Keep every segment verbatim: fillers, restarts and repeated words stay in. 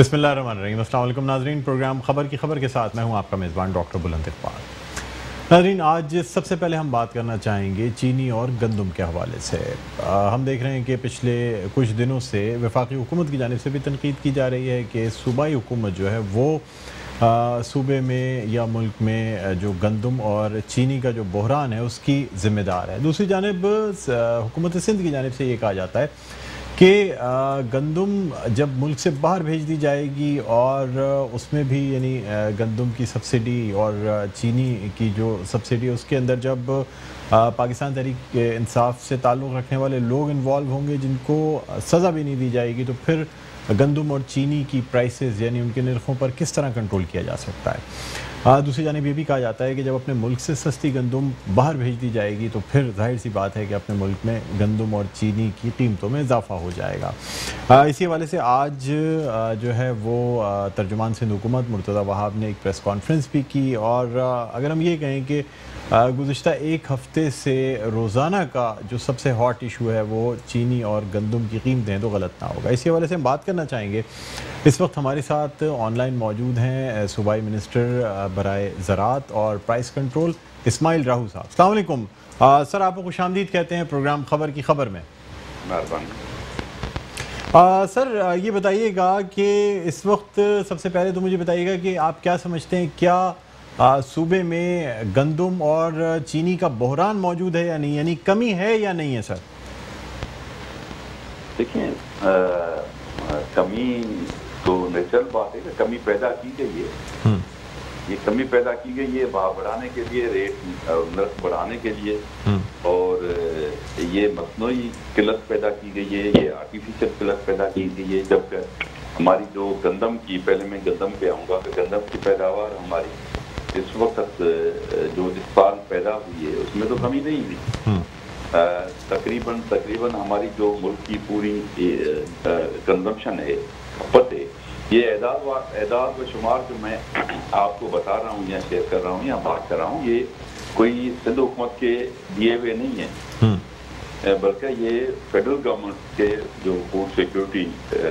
बिस्मिल्लाहिर्रहमानिर्रहीम। अस्सलाम वालेकुम नाज़रीन, प्रोग्राम खबर की खबर के साथ मैं हूं आपका मेज़बान डॉक्टर बुलंद इक़बाल। नाज़रीन, आज सबसे पहले हम बात करना चाहेंगे चीनी और गंदम के हवाले से। आ, हम देख रहे हैं कि पिछले कुछ दिनों से वफाकी हुकूमत की जानिब से भी तनकीद की जा रही है कि सूबाई हुकूमत जो है वो आ, सूबे में या मुल्क में जो गंदम और चीनी का जो बहरान है उसकी ज़िम्मेदार है। दूसरी जानिब हुकूमत सिंध की जानिब से ये कहा जाता है कि गंदम जब मुल्क से बाहर भेज दी जाएगी और उसमें भी यानी गंदम की सब्सिडी और चीनी की जो सब्सिडी है उसके अंदर जब पाकिस्तान तहरीक इंसाफ से ताल्लुक़ रखने वाले लोग इन्वॉल्व होंगे जिनको सज़ा भी नहीं दी जाएगी, तो फिर गंदम और चीनी की प्राइसेस यानी उनके निर्खों पर किस तरह कंट्रोल किया जा सकता है। हाँ, दूसरी जानिब ये भी कहा जाता है कि जब अपने मुल्क से सस्ती गंदम बाहर भेज दी जाएगी तो फिर जाहिर सी बात है कि अपने मुल्क में गंदम और चीनी की कीमतों में इजाफा हो जाएगा। आ, इसी हवाले से आज आ, जो है वो आ, तर्जुमान सिंध हुकूमत मुर्तज़ा वहाब ने एक प्रेस कॉन्फ्रेंस भी की और आ, अगर हम ये कहें कि गुज़िश्ता एक हफ़्ते से रोज़ाना का जो सबसे हॉट इशू है वो चीनी और गंदम की कीमतें हैं तो गलत ना होगा। इसी हवाले से हम बात करना चाहेंगे। इस वक्त हमारे साथ ऑनलाइन मौजूद हैं सूबाई मिनिस्टर बराए ज़राअत और प्राइस कंट्रोल इस्माइल राहू साहब। अस्सलाम वालेकुम सर, आपको खुशामदीद कहते हैं प्रोग्राम खबर की खबर में। आ, सर ये बताइएगा कि इस वक्त सबसे पहले तो मुझे बताइएगा कि आप क्या समझते हैं, क्या आ, सूबे में गंदम और चीनी का बहरान मौजूद है या नहीं, यानी कमी है या नहीं है सर? देखिए, कमी तो नेचुरल बात है कि कमी पैदा की गई है। ये कमी पैदा की गई है भाव बढ़ाने के लिए, रेट नर्ख बढ़ाने के लिए, और ये मसनूई किल्लत पैदा की गई है, ये आर्टिफिशियल किल्लत पैदा की गई है। जब हमारी जो गंदम की, पहले मैं गंदम पे आऊँगा कि गंदम की पैदावार हमारी इस वक्त जो इस साल पैदा हुई है उसमें तो कमी नहीं हुई। तकरीबन तकरीबन हमारी जो मुल्क की पूरी कंजम्पशन है, खपत है, ये एदाद एदाद व शुमार जो मैं आपको बता रहा हूँ या शेयर कर रहा हूँ या बात कर रहा हूँ, ये कोई सिंध हुकूमत के दिए हुए नहीं है, बल्कि ये फेडरल गवर्नमेंट के जो फूड सिक्योरिटी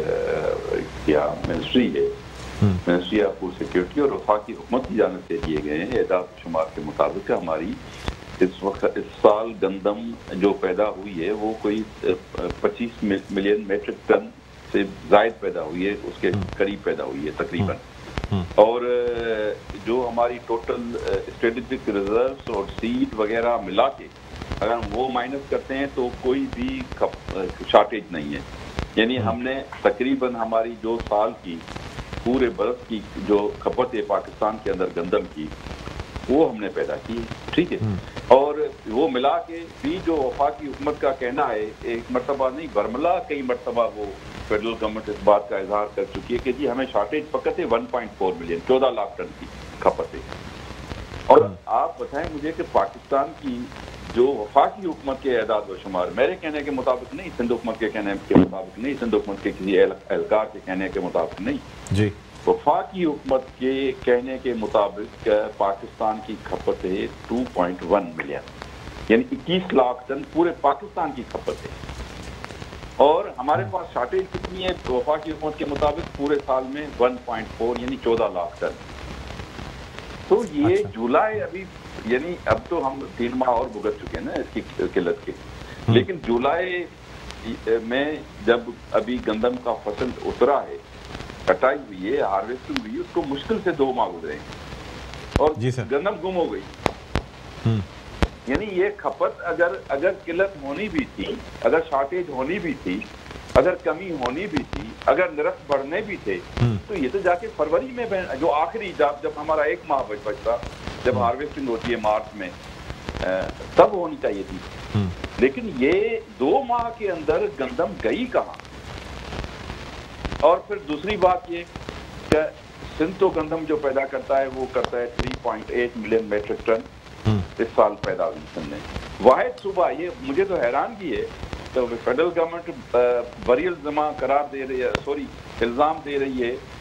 या मिनिस्ट्री है, मिनिस्ट्री ऑफ फूड सिक्योरिटी और वफाकी हुकूमत की जानिब से दिए गए हैं। एदाद शुमार के मुताबिक हमारी इस वक्त इस साल गंदम जो पैदा हुई है वो कोई पच्चीस मिलियन मेट्रिक टन से जायद पैदा हुई है, उसके करीब पैदा हुई है तकरीबन। और जो हमारी टोटल स्ट्रेटेजिक रिजर्व्स और सीड वगैरह मिला के अगर हम वो माइनस करते हैं तो कोई भी शॉर्टेज नहीं है। यानी हमने तकरीबन हमारी जो साल की पूरे बरस की जो खपत है पाकिस्तान के अंदर गंदम की, वो हमने पैदा की, ठीक है। और वो मिला के भी जो वफाकी हुकूमत का कहना है, एक मरतबा नहीं बरमला कई मरतबा वो फेडरल गवर्नमेंट इस बात का इजहार कर चुकी है कि जी हमें शॉर्टेज पकड़ है वन पॉइंट फोर मिलियन, चौदह लाख टन की खपत है। और आप बताएं मुझे कि पाकिस्तान की जो वफाकी हुकूमत के एदाद व शुमार, मेरे कहने के मुताबिक नहीं, सिंध हुकूमत के कहने के मुताबिक नहीं, सिंध हुकूमत के किसी एहलकार के कहने के मुताबिक नहीं जी, वफाकी हुकूमत के कहने के मुताबिक पाकिस्तान की खपत है टू पॉइंट वन मिलियन, यानी इक्कीस लाख टन पूरे पाकिस्तान की खपत है। और हमारे पास शॉर्टेज कितनी है वफाकी हुकूमत के मुताबिक पूरे साल में वन पॉइंट फोर यानी चौदह लाख टन। तो ये अच्छा। जुलाई अभी यानी अब तो हम तीन माह और भुगत चुके हैं ना इसकी किल्लत के, लेकिन जुलाई में जब अभी गंदम का फसल उतरा है, कटाई हुई है, हार्वेस्टिंग हुई है, उसको मुश्किल से दो माह गुजरे और गंदम गुम हो गई। यानी ये खपत अगर अगर किल्लत होनी भी थी, अगर शॉर्टेज होनी भी थी, अगर कमी होनी भी थी, अगर निरख बढ़ने भी थे, तो ये तो जाके फरवरी में जो आखिरी जब जब हमारा एक माह बच बचता, जब हार्वेस्टिंग होती है मार्च में, तब होनी चाहिए थी। लेकिन ये दो माह के अंदर गंदम गई कहाँ? और फिर दूसरी बात ये कि सिंध तो गंदम जो पैदा करता है वो करता है three point eight million metric ton इस साल पैदा हुई सिंध ने। वाहिद सुबह ये मुझे तो हैरान की है, तो फेडरल गवर्नमेंट बरियल जमा करार दे रही है, सॉरी इल्ज़ाम दे रही है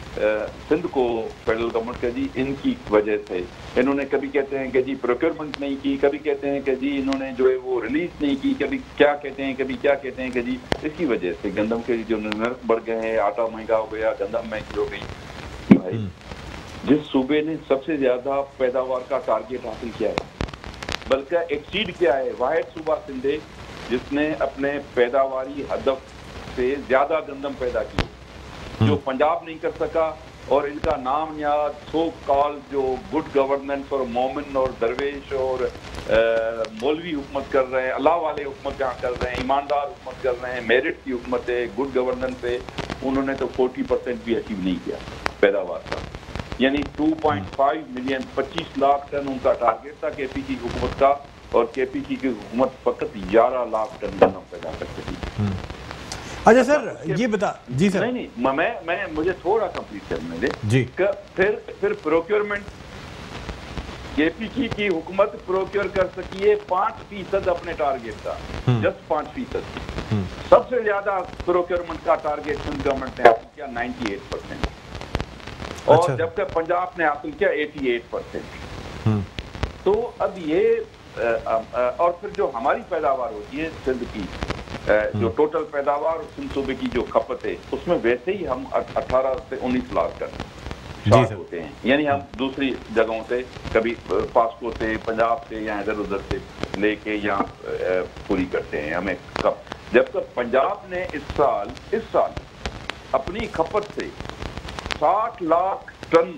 सिंध को फेडरल गवर्नमेंट का जी इनकी वजह से, इन्होंने कभी कहते हैं कि जी प्रोक्योरमेंट नहीं की, कभी कहते हैं कि जी इन्होंने जो है वो रिलीज नहीं की, कभी क्या कहते हैं कभी क्या कहते हैं कि जी इसकी वजह से गंदम के जो नर्क बढ़ गए हैं, आटा महंगा हो गया, गंदम महंगी हो गई। भाई जिस सूबे ने सबसे ज्यादा पैदावार का टारगेट हासिल किया है, बल्कि एक्सीड किया है, वाहिद सूबा सिंध है जिसने अपने पैदावारी हदफ से ज्यादा गंदम पैदा की, जो पंजाब नहीं कर सका। और इनका नाम याद सो कॉल जो गुड गवर्नेंस और मोमिन और दरवेश और मौलवी हुकूमत कर रहे हैं, अल्लाह वाले हुकूमत जहाँ कर रहे हैं, ईमानदार हुकूमत कर रहे हैं, मेरिट की हुकूमत है, गुड गवर्नेंस है, उन्होंने तो चालीस परसेंट भी अचीव नहीं किया पैदावार का। यानी दो पॉइंट पाँच मिलियन पच्चीस लाख टन उनका टारगेट था केपी की हुकूमत का, और केपी की हुकूमत फकत ग्यारह लाख टन गन्ना पैदा कर सकी। अच्छा सर ये बता जी सर नहीं नहीं मैं मैं मुझे थोड़ा कंप्लीट करने दे जी। फिर फिर प्रोक्योरमेंट केपी की, की हुकूमत प्रोक्योर कर सकी है पांच फीसद अपने टारगेट का, जस्ट पांच फीसद। सबसे ज्यादा प्रोक्योरमेंट का टारगेट सिंध गवर्नमेंट ने हासिल किया अट्ठानवे परसेंट, और अच्छा। जबकि पंजाब ने हासिल किया अठासी परसेंट। तो अब ये और फिर जो हमारी पैदावार होती है सिंध की, जो टोटल पैदावार सिंध सूबे की जो खपत है, उसमें वैसे ही हम अठारह से उन्नीस लाख टन स्टार्ट होते हैं। यानी हम दूसरी जगहों से, कभी पासको से, पंजाब से या इधर उधर से लेके यहाँ पूरी करते हैं हमें कब। जब तक पंजाब ने इस साल इस साल अपनी खपत से साठ लाख टन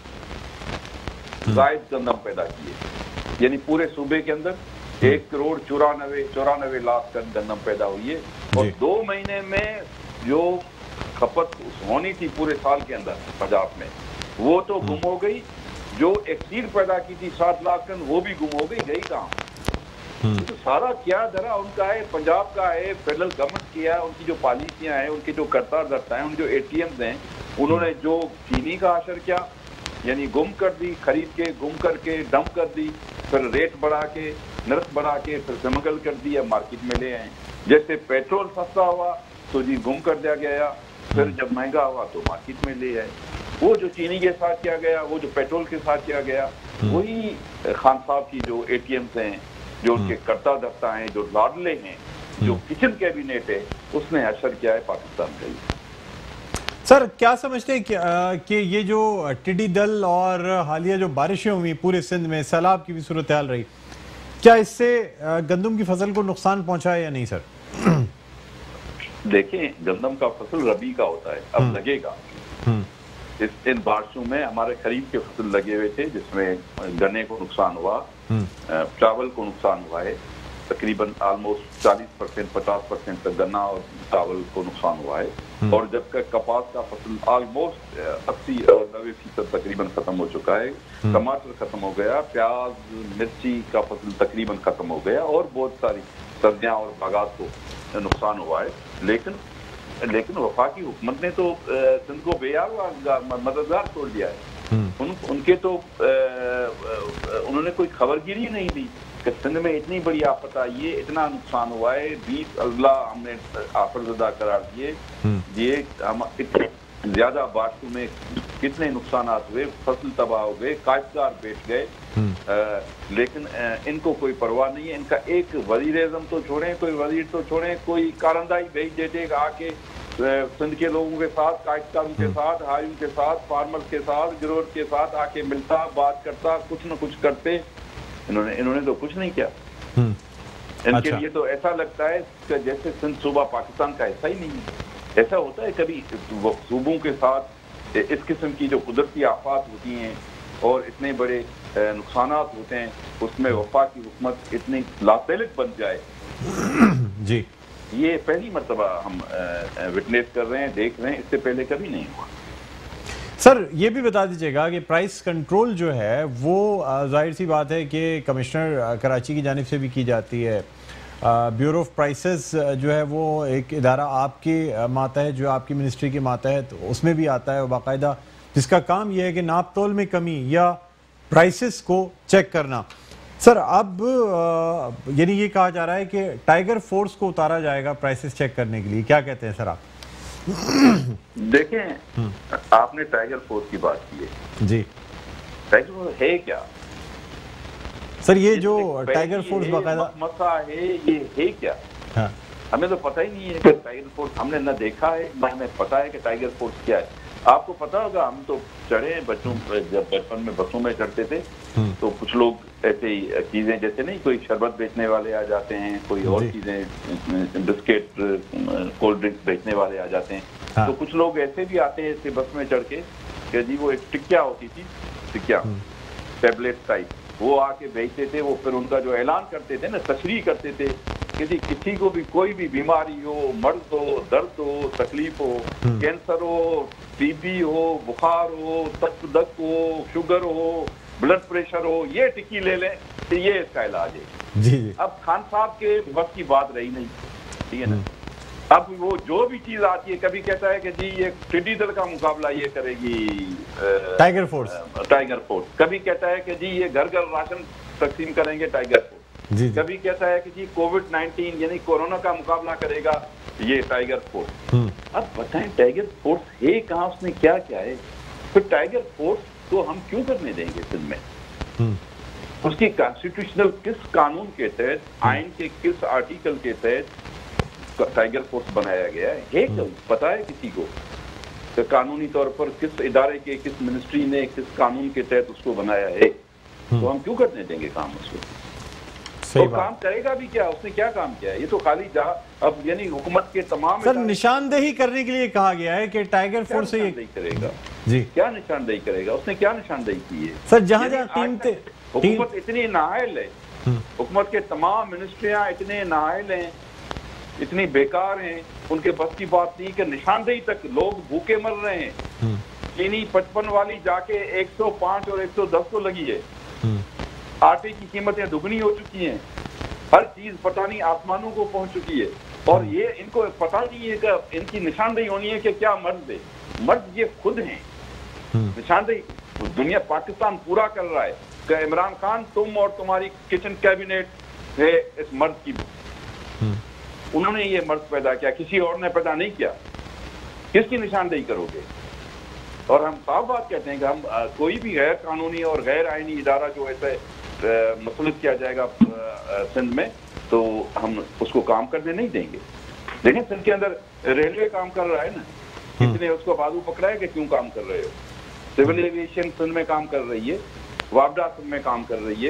जायद गंदम पैदा किए, यानी पूरे सूबे के अंदर एक करोड़ चौरानवे चौरानवे लाख टन गंदम पैदा हुई है। और दो महीने में जो खपत होनी थी पूरे साल के अंदर पंजाब में, वो तो गुम हो गई। जो एक्सीड पैदा की थी सात लाख टन, वो भी गुम हो गई, गई कहाँ? तो सारा क्या धरा उनका है, पंजाब का है, फेडरल गवर्नमेंट की है, उनकी जो पॉलिसियां हैं, उनके जो करता धरता है, उन जो एटीएम्स हैं, उन्होंने जो चीनी का असर किया, यानी गुम कर दी, खरीद के गुम करके डंप कर दी, फिर रेट बढ़ा के नर्क बढ़ा के फिर स्मगल कर दिया, मार्केट में ले आए। जैसे पेट्रोल सस्ता हुआ तो जी गुम कर दिया गया, फिर जब महंगा हुआ तो मार्केट में ले आए। वो जो चीनी के साथ किया गया, वो जो पेट्रोल के साथ किया गया, वही खान साहब की जो एटीएम्स हैं, जो उनके करता धरता हैं, जो लाडले हैं, जो किचन कैबिनेट है, उसने असर किया है पाकिस्तान का। सर क्या समझते हैं कि, कि ये जो टिड्डी दल और हालिया जो बारिशें हुई पूरे सिंध में, सैलाब की भी सूरत हाल रही, क्या इससे गंदम की फसल को नुकसान पहुंचा है या नहीं सर? देखिए, गंदम का फसल रबी का होता है, अब लगेगा। इस इन बारिशों में हमारे खरीफ के फसल लगे हुए थे, जिसमें गन्ने को नुकसान हुआ, चावल को नुकसान हुआ है, तकरीबन ऑलमोस्ट चालीस परसेंट पचास परसेंट तक गन्ना और चावल को नुकसान हुआ है। और जबकि कपास का फसल ऑलमोस्ट अस्सी और नब्बे फीसद तकरीबन खत्म हो चुका है, टमाटर खत्म हो गया, प्याज मिर्ची का फसल तकरीबन खत्म हो गया, और बहुत सारी सब्जियां और बागात को नुकसान हुआ है। लेकिन लेकिन वफाकी हुकूमत ने तो सिंध को बेयार मददगार छोड़ दिया है। उन, उनके तो उन्होंने कोई खबरगिरी नहीं दी कि सिंध में इतनी बड़ी आफत आई है, इतना नुकसान हुआ है, बीस अल्लाह हमने आफतज़दा करार दिए, ये हम इतने ज्यादा बारिशों में कितने नुकसान हुए, फसल तबाह हो गए, काश्तकार बैठ गए, लेकिन आ, इनको कोई परवाह नहीं है। इनका एक वजीर आज़म तो छोड़ें, कोई वजीर तो छोड़ें, कोई कारंदाई भेज देते आके सिंध के लोगों के साथ, काश्तकारों के साथ, हारियों के साथ, फार्मर्स के साथ, गिरोह के साथ आके मिलता, बात करता, कुछ न कुछ करते। इन्होंने इन्होंने तो कुछ नहीं किया। इनके अच्छा। लिए तो ऐसा लगता है कि जैसे सिंध सूबा पाकिस्तान का हिस्सा ही नहीं है। ऐसा होता है कभी सूबों के साथ इस किस्म की जो कुदरती आफात होती हैं और इतने बड़े नुकसान होते हैं, उसमें वफा की हुकूमत इतनी लातैलिक बन जाए। जी, ये पहली मर्तबा हम विटनेस कर रहे हैं, देख रहे हैं, इससे पहले कभी नहीं हुआ। सर ये भी बता दीजिएगा कि प्राइस कंट्रोल जो है वो जाहिर सी बात है कि कमिश्नर कराची की जानिब से भी की जाती है। ब्यूरो ऑफ प्राइसेस जो है वो एक इदारा आपके मातहत, जो आपकी मिनिस्ट्री के मातहत, तो उसमें भी आता है बाकायदा, जिसका काम यह है कि नाप तोल में कमी या प्राइसेस को चेक करना। सर अब यानी ये कहा जा रहा है कि टाइगर फोर्स को उतारा जाएगा प्राइसेस चेक करने के लिए, क्या कहते हैं सर आप? देखें, आपने टाइगर फोर्स की बात की है जी। टाइगर फोर्स है क्या सर? ये जो टाइगर फोर्स बाकायदा मसा है, ये है क्या? हाँ। हमें तो पता ही नहीं है कि टाइगर फोर्स, हमने न देखा है न हमें पता है कि टाइगर फोर्स क्या है। आपको पता होगा, हम तो चढ़े बच्चों, जब बचपन में बसों में चढ़ते थे तो कुछ लोग ऐसे ही चीजें, जैसे नहीं कोई शरबत बेचने वाले आ जाते हैं, कोई और चीजें, बिस्किट, कोल्ड ड्रिंक्स बेचने वाले आ जाते हैं। हाँ। तो कुछ लोग ऐसे भी आते हैं ऐसे बस में चढ़ के कि जी वो एक टिक्किया होती थी, टिक्किया टेबलेट टाइप, वो आके बेचते थे। वो फिर उनका जो ऐलान करते थे ना, तशरीह करते थे कि जी किसी को भी कोई भी बीमारी हो, मर्ज हो, दर्द हो, तकलीफ हो, कैंसर हो, टीबी हो, बुखार हो, तख्तदक हो, शुगर हो, ब्लड प्रेशर हो, ये टिक्की ले लें तो ये इसका इलाज है जी। अब खान साहब के बस की बात रही नहीं, ठीक है ना। अब वो जो भी चीज आती है, कभी कहता है कि जी ये टिड्डी दल का मुकाबला ये करेगी टाइगर फोर्स, टाइगर फोर्स। कभी कहता है कि जी ये घर घर राशन तकसीम करेंगे टाइगर फोर्स जी। कभी कहता है कि जी कोविड नाइन्टीन यानी कोरोना का मुकाबला करेगा ये टाइगर फोर्स। अब बताएं टाइगर फोर्स है कहाँ, उसने क्या क्या है? फिर टाइगर फोर्स तो हम क्यों करने देंगे सिंध में? उसकी कॉन्स्टिट्यूशनल किस कानून के तहत, आइन के किस आर्टिकल के तहत टाइगर फोर्स बनाया गया है? है क्या पता है किसी को? तो कानूनी तौर पर किस इदारे के, किस मिनिस्ट्री ने किस कानून के तहत उसको बनाया है? तो हम क्यों करने देंगे काम उसको? तो काम करेगा भी क्या? उसने क्या काम किया है? ये तो खाली जा अब यानी हुकूमत के तमाम सर निशानदेही करने के लिए कहा गया है कि टाइगर फोर्स से ये करेगा जी। क्या निशानदेही करेगा? उसने क्या निशानदेही की है? सर जहां जहां कीमतें, हुकूमत इतनी नाअहल है, हुकूमत के तमाम मिनिस्ट्रियां इतने नाअहल हैं, इतनी बेकार हैं, उनके बस की बात नहीं कि निशानदेही तक लोग भूखे मर रहे हैं। चीनी पचपन वाली जाके एक सौ पाँच और एक सौ दस को लगी है। आटे की कीमतें दुगनी हो चुकी हैं, हर चीज पता नहीं आसमानों को पहुंच चुकी है। और ये इनको पता नहीं है कि इनकी निशानदेही होनी है कि क्या मर्द है। मर्द ये खुद हैं। निशानदेही दुनिया, पाकिस्तान पूरा कर रहा है कि इमरान खान तुम और तुम्हारी किचन कैबिनेट है इस मर्द की। उन्होंने ये मर्द पैदा किया, किसी और ने पैदा नहीं किया। किसकी निशानदेही करोगे? और हम साफ बात कहते हैं कि हम आ, कोई भी गैर कानूनी और गैर आईनी इदारा जो ऐसे मुसल्लत किया जाएगा सिंध में, तो हम उसको काम करने नहीं देंगे। देखें सिंध के अंदर रेलवे काम कर रहा है ना, किसने उसको बाजू पकड़ा है कि क्यों काम कर रहे हो? सिविल एविएशन सिंध में काम कर रही है, वापडा सिंध में काम कर रही है,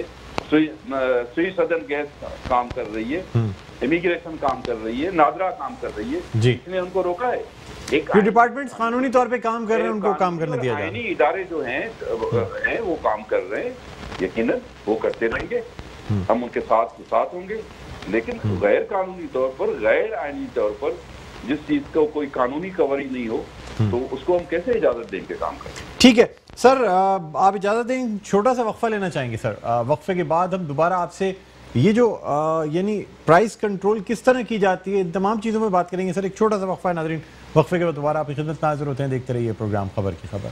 सुई सदन गैस काम कर रही है, इमिग्रेशन काम कर रही है, नादरा काम कर रही है। इसने उनको रोका है? एक डिपार्टमेंट कानूनी तौर पे काम कर रहे हैं, उनको काम करने दिया जाए। आईनी इदारे जो हैं हैं वो काम कर रहे हैं, यकीनन वो करते रहेंगे, हम उनके साथ साथ होंगे। लेकिन गैर कानूनी तौर पर, गैर आईनी तौर पर जिस चीज को कोई कानूनी कवरी नहीं हो, तो उसको हम कैसे इजाजत देंगे काम करने? ठीक है सर, आप इजाजत दें, छोटा सा वक्फा लेना चाहेंगे सर। वक्फे के बाद हम दोबारा आपसे ये जो यानी प्राइस कंट्रोल किस तरह की जाती है, इन तमाम चीज़ों में बात करेंगे सर। एक छोटा सा वक्फा है नाज़रीन, वक्फे के बाद दोबारा आपकी खिदमत नाज़िर होते हैं। देखते रहिए प्रोग्राम खबर की खबर।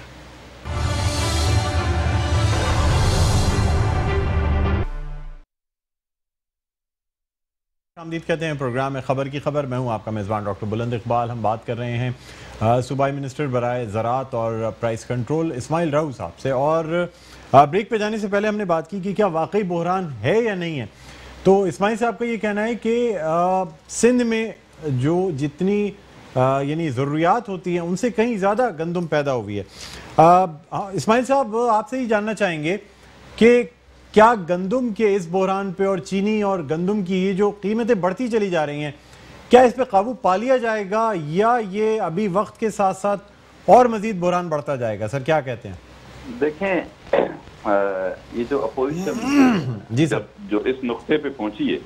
आमदीद कहते हैं प्रोग्राम में खबर की खबर। मैं हूं आपका मेज़बान डॉक्टर बुलंद इकबाल। हम बात कर रहे हैं सूबाई मिनिस्टर बराए ज़राअत और प्राइस कंट्रोल इस्माइल राऊ साहब से। और ब्रेक पे जाने से पहले हमने बात की कि क्या वाकई बहरान है या नहीं है। तो इस्माइल साहब का ये कहना है कि सिंध में जो जितनी यानी ज़रूरियात होती हैं उनसे कहीं ज़्यादा गंदम पैदा हुई है। इस्माइल साहब आपसे ही जानना चाहेंगे कि क्या गंदम के इस बहरान पे और चीनी और गंदम की ये जो कीमतें बढ़ती चली जा रही हैं, क्या इस पे काबू पा लिया जाएगा या ये अभी वक्त के साथ साथ और मजीद बहरान बढ़ता जाएगा? सर क्या कहते हैं? देखें, आ, ये जो अपोजिशन जी सर जो इस नुक्ते पे पहुंची है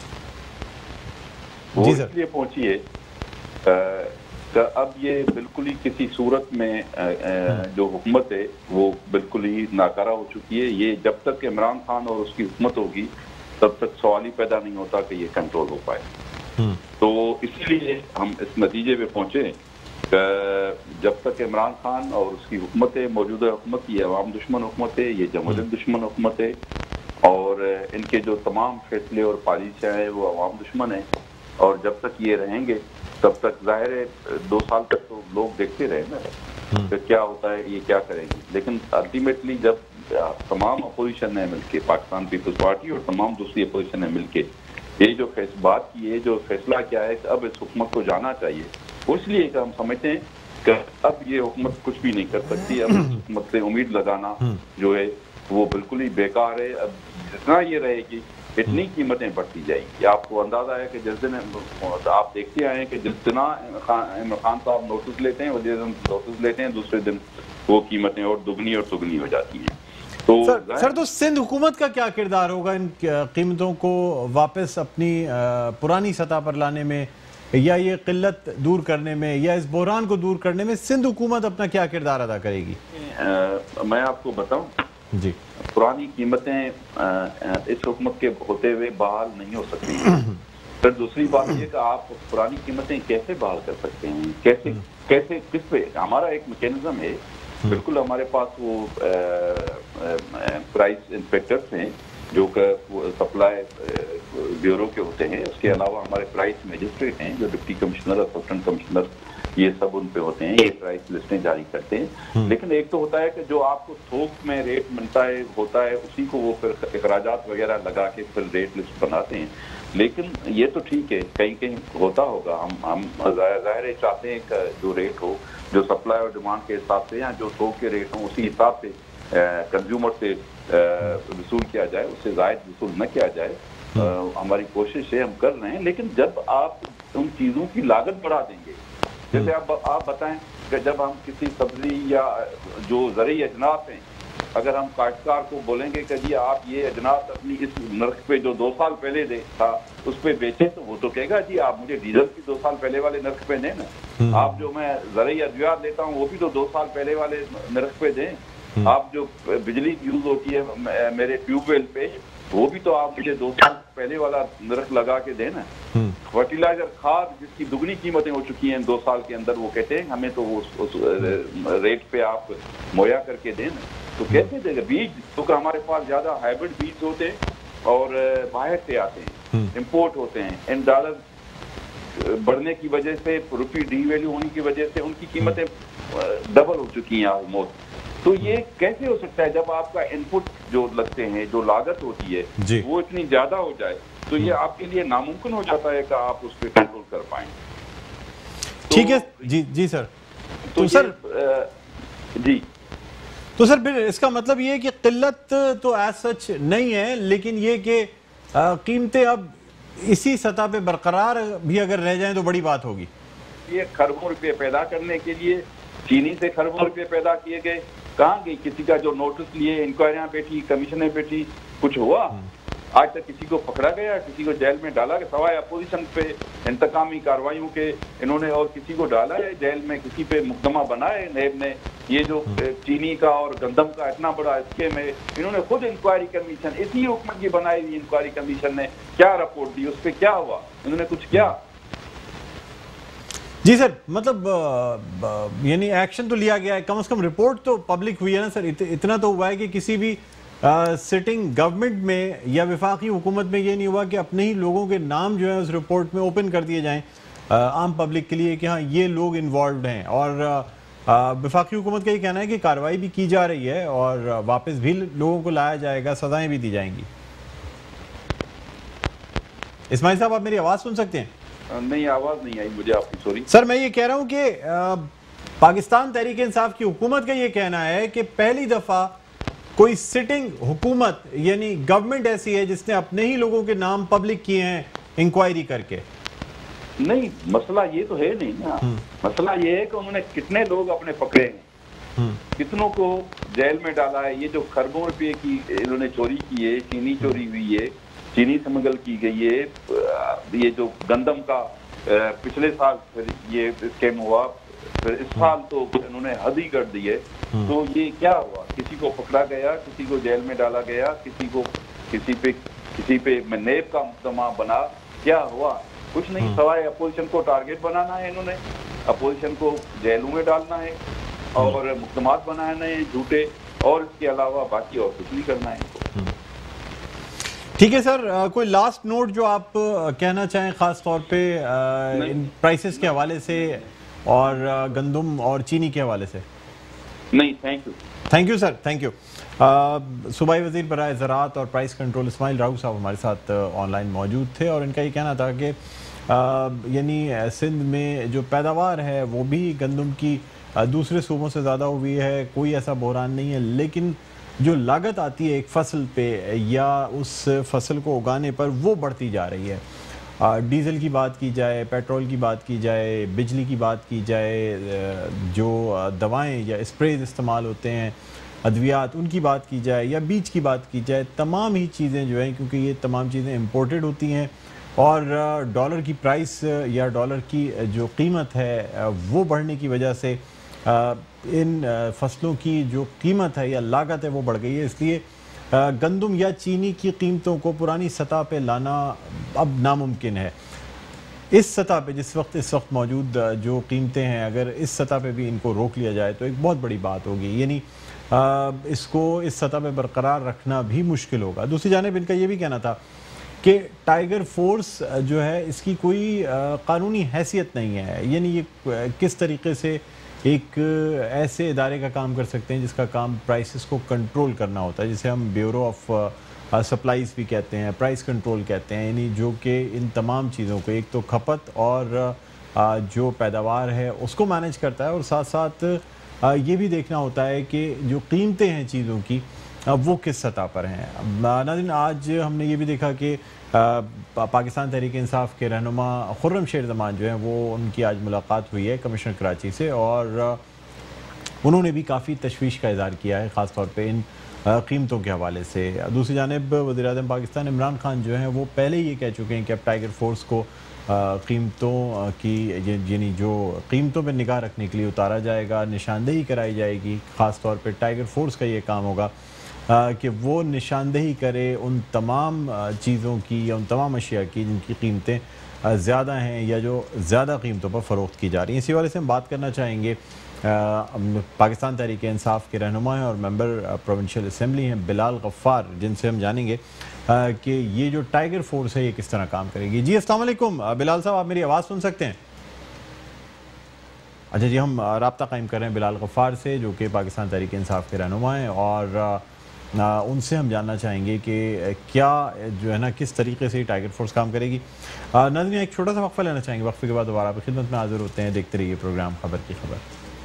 वो इसलिए पहुंची है कि अब ये बिल्कुल ही किसी सूरत में आ, आ, जो हुकूमत है वो बिल्कुल ही नाकारा हो चुकी है। ये जब तक इमरान खान और उसकी हुकूमत होगी तब तक सवाल ही पैदा नहीं होता कि ये कंट्रोल हो पाए। तो इसीलिए हम इस नतीजे पे पहुंचे कि जब तक इमरान खान और उसकी हुकूमत है, मौजूदा हुकूमत, ये अवाम दुश्मन हुकूमत है, ये जमहूरियत दुश्मन हुकूमत है और इनके जो तमाम फैसले और पॉलिसियाँ हैं वो अवाम दुश्मन है। और जब तक ये रहेंगे तब तक जाहिर है दो साल तक तो लोग देखते रहे ना कि क्या होता है, ये क्या करेंगे। लेकिन अल्टीमेटली जब तमाम अपोजिशन ने मिलके, पाकिस्तान पीपल्स पार्टी और तमाम दूसरी अपोजिशन ने मिलके ये जो बात की है, जो फैसला क्या है कि अब इस हुकूमत को जाना चाहिए, वो इसलिए कि हम समझते हैं कि अब ये हुकूमत कुछ भी नहीं कर सकती। अब इस हुकूमत से उम्मीद लगाना जो है वो बिल्कुल ही बेकार है। अब जितना ये रहेगी इतनी कीमतें बढ़ती जाएंगी। आपको अंदाजा है कि जिस दिन आप देखते आए हैं कि जिस दिन इमरान खान साहब नोटिस लेते हैं, जिस दिन नोटिस लेते हैं दूसरे दिन वो कीमतें और दुगनी और दुगनी हो जाती हैं। तो सर, सर तो सिंध हुकूमत का क्या किरदार होगा इन कीमतों को वापस अपनी पुरानी सतह पर लाने में, या ये किल्लत दूर करने में, या इस बहरान को दूर करने में सिंध हुकूमत अपना क्या किरदार अदा करेगी? आ, मैं आपको बताऊं जी, पुरानी कीमतें इस हुकूमत के होते हुए बहाल नहीं हो सकती। फिर दूसरी बात यह कि आप पुरानी कीमतें कैसे बहाल कर सकते हैं, कैसे कैसे किस पे? हमारा एक मैकेनिज्म है, बिल्कुल हमारे पास वो प्राइस इंस्पेक्टर्स हैं जो सप्लाई ब्यूरो के होते हैं। उसके अलावा हमारे प्राइस मजिस्ट्रेट हैं जो डिप्टी कमिश्नर, असिस्टेंट कमिश्नर, ये सब उन पे होते हैं, ये प्राइस लिस्टें जारी करते हैं। लेकिन एक तो होता है कि जो आपको थोक में रेट मिलता है होता है उसी को वो फिर अखराजात वगैरह लगा के फिर रेट लिस्ट बनाते हैं। लेकिन ये तो ठीक है, कहीं कहीं होता होगा। हम हम जाहिर चाहते हैं कि जो रेट हो, जो सप्लाई और डिमांड के हिसाब से या जो थोक के रेट हो उसी हिसाब से कंज्यूमर से वसूल किया जाए, उससे ज़ायद वसूल न किया जाए। आ, हमारी कोशिश है, हम कर रहे हैं। लेकिन जब आप उन चीज़ों की लागत बढ़ा देंगे, जैसे आप आप बताएं कि जब हम किसी सब्जी या जो ज़रूरी अजनास हैं, अगर हम काश्तकार को बोलेंगे कि जी आप ये अजनास अपनी इस नर्ख पे जो दो साल पहले दे था उस पर बेचे, तो वो तो कहेगा जी आप मुझे डीजल की दो साल पहले वाले नर्ख पे दें ना। आप जो मैं ज़रूरी अद्वियात लेता हूँ वो भी तो दो साल पहले वाले नर्ख पे दें। आप जो बिजली यूज होती है मेरे ट्यूबवेल पे वो भी तो आप मुझे दो साल पहले वाला नर्ख लगा के देना। फर्टिलाइजर, खाद जिसकी दुगनी कीमतें हो चुकी हैं दो साल के अंदर, वो कहते हैं हमें तो वो उस, उस रेट पे आप मुहैया करके देना। तो कैसे देगा? बीज तो हमारे पास ज्यादा हाइब्रिड बीज होते हैं और बाहर से आते हैं, इंपोर्ट होते हैं। एंड डॉलर बढ़ने की वजह से, रुपये डी वैल्यू होने की वजह से उनकी कीमतें डबल हो चुकी हैं ऑलमोस्ट। तो ये कैसे हो सकता है जब आपका इनपुट जो लगते हैं, जो लागत होती है वो इतनी ज्यादा हो जाए, तो ये आपके लिए नामुमकिन हो जाता है कि आप उस पर कंट्रोल कर पाएं। ठीक है जी जी सर। तो, तो सर आ, जी तो सर फिर इसका मतलब ये है कि किल्लत तो एज सच नहीं है, लेकिन ये कि कीमतें अब इसी सतह पे बरकरार भी अगर रह जाएं तो बड़ी बात होगी। ये खरबों रुपये पैदा करने के लिए चीनी से खरबों रुपये पैदा किए गए, कहाँ गई? किसी का जो नोटिस लिए, इंक्वायरियां बैठी, कमीशनें बैठी, कुछ हुआ? आज तक किसी को पकड़ा गया, किसी को जेल में डाला गया? सवाए अपोजिशन पे इंतकामी कार्रवाइयों के इन्होंने और किसी को डाला है जेल में, किसी पे मुकदमा बनाए नेब ने? ये जो चीनी का और गंदम का इतना बड़ा स्कीम है, इन्होंने खुद इंक्वायरी कमीशन, इसी हुकूमत की बनाई हुई इंक्वायरी कमीशन ने क्या रिपोर्ट दी? उस पर क्या हुआ? इन्होंने कुछ किया? जी सर, मतलब यानी एक्शन तो लिया गया है, कम से कम रिपोर्ट तो पब्लिक हुई है ना सर। इत, इतना तो हुआ है कि किसी भी सिटिंग गवर्नमेंट में या विफाकी हुकूमत में ये नहीं हुआ कि अपने ही लोगों के नाम जो है उस रिपोर्ट में ओपन कर दिए जाएं आ, आम पब्लिक के लिए कि हाँ ये लोग इन्वॉल्व हैं। और विफाकी हुकूमत का ये कहना है कि कार्रवाई भी की जा रही है और वापस भी लोगों को लाया जाएगा, सजाएं भी दी जाएंगी। इस्माइल साहब, आप मेरी आवाज़ सुन सकते हैं? नहीं, आवाज नहीं आई मुझे आपकी, सॉरी सर। मैं ये कह रहा हूं कि पाकिस्तान तहरीक इंसाफ की हुकूमत का ये कहना है कि पहली दफा कोई सिटिंग हुकूमत यानी गवर्नमेंट ऐसी है जिसने अपने ही लोगों के नाम पब्लिक किए हैं इंक्वायरी करके। नहीं, मसला ये तो है नहीं ना। मसला ये है कि उन्होंने कितने लोग अपने पकड़े हैं, कितनों को जेल में डाला है। ये जो खरबों रुपये की इन्होंने चोरी की है, चीनी चोरी हुई है, चीनी स्मगल की गई है, ये जो गंदम का पिछले साल फिर ये स्कैम हुआ, फिर इस साल तो उन्होंने हद ही कर दी है। तो ये क्या हुआ? किसी को पकड़ा गया, किसी को जेल में डाला गया, किसी को किसी पे किसी पे नेब का मुकदमा बना, क्या हुआ? कुछ नहीं, सवाए अपोजिशन को टारगेट बनाना है। इन्होंने अपोजिशन को जेलों में डालना है और मुकदमात बनाना है झूठे, और इसके अलावा बाकी और कुछ नहीं करना है। ठीक है सर, आ, कोई लास्ट नोट जो आप आ, कहना चाहें ख़ास तौर पे आ, इन प्राइसेस के हवाले से और आ, गंदम और चीनी के हवाले से? नहीं, thank you thank you sir, thank you. सूबाई वज़ीर बराए ज़राअत और प्राइस कंट्रोल इस्माइल राऊ साहब हमारे साथ ऑनलाइन मौजूद थे और इनका ये कहना था कि यानी सिंध में जो पैदावार है वो भी गंदम की आ, दूसरे सूबों से ज़्यादा हुई है, कोई ऐसा बहरान नहीं है, लेकिन जो लागत आती है एक फसल पे या उस फसल को उगाने पर वो बढ़ती जा रही है। डीज़ल की बात की जाए, पेट्रोल की बात की जाए, बिजली की बात की जाए, जो दवाएं या स्प्रेज इस्तेमाल होते हैं, अद्वियात, उनकी बात की जाए या बीज की बात की जाए, तमाम ही चीज़ें जो हैं, क्योंकि ये तमाम चीज़ें इम्पोर्टेड होती हैं और डॉलर की प्राइस या डॉलर की जो कीमत है वो बढ़ने की वजह से इन फसलों की जो कीमत है या लागत है वो बढ़ गई है। इसलिए गंदम या चीनी की कीमतों को पुरानी सतह पे लाना अब नामुमकिन है। इस सतह पे जिस वक्त इस वक्त मौजूद जो कीमतें हैं, अगर इस सतह पे भी इनको रोक लिया जाए तो एक बहुत बड़ी बात होगी, यानी इसको इस सतह पे बरकरार रखना भी मुश्किल होगा। दूसरी जानिब इनका ये भी कहना था कि टाइगर फोर्स जो है इसकी कोई कानूनी हैसियत नहीं है, यानी ये किस तरीके से एक ऐसे इदारे का काम कर सकते हैं जिसका काम प्राइसेस को कंट्रोल करना होता है, जिसे हम ब्यूरो ऑफ सप्लाईज भी कहते हैं, प्राइस कंट्रोल कहते हैं, यानी जो कि इन तमाम चीज़ों को एक तो खपत और आ, जो पैदावार है उसको मैनेज करता है और साथ साथ आ, ये भी देखना होता है कि जो कीमतें हैं चीज़ों की वो किस सतह पर हैं। नाज़रीन, आज हमने ये भी देखा कि पाकिस्तान तहरीक इंसाफ के रहनुमा खुर्रम शेर ज़मान जो हैं वो उनकी आज मुलाकात हुई है कमिश्नर कराची से और उन्होंने भी काफ़ी तशवीश का इज़हार किया है, ख़ास तौर पे इन कीमतों के हवाले से। दूसरी जानिब वज़ीर-ए-आज़म पाकिस्तान इमरान खान जो हैं वो पहले ही ये कह चुके हैं कि अब टाइगर फोर्स को कीमतों की यानी जो कीमतों पर निगाह रखने के लिए उतारा जाएगा, निशानदेही कराई जाएगी। ख़ास तौर पर टाइगर फोर्स का ये काम होगा आ, कि वो निशानदेही करे उन तमाम चीज़ों की या उन तमाम अशिया की जिनकी कीमतें ज़्यादा हैं या जो ज़्यादा कीमतों पर फ़रोख्त की जा रही हैं। इसी वाले से हम बात करना चाहेंगे आ, पाकिस्तान तहरीक इंसाफ के रहनुमा हैं और मेंबर प्रोविंशियल असम्बली हैं बिलाल गफ्फार, जिनसे हम जानेंगे आ, कि ये जो टाइगर फोर्स है ये किस तरह काम करेगी। जी अस्सलाम वालेकुम बिलाल साहब, आप मेरी आवाज़ सुन सकते हैं? अच्छा जी, हम राब्ता कायम कर रहे हैं बिलाल गफ्फार से जो कि पाकिस्तान तहरीक इंसाफ के रहनुमा हैं और आ, उनसे हम जानना चाहेंगे कि क्या जो है ना किस तरीके से टाइगर फोर्स काम करेगी। नाज़रीन, एक छोटा सा वक्फा लेना चाहेंगे, वक्फे के बाद दोबारा आपकी खिदमत में हाजिर होते हैं। देखते रहिए प्रोग्राम खबर की खबर।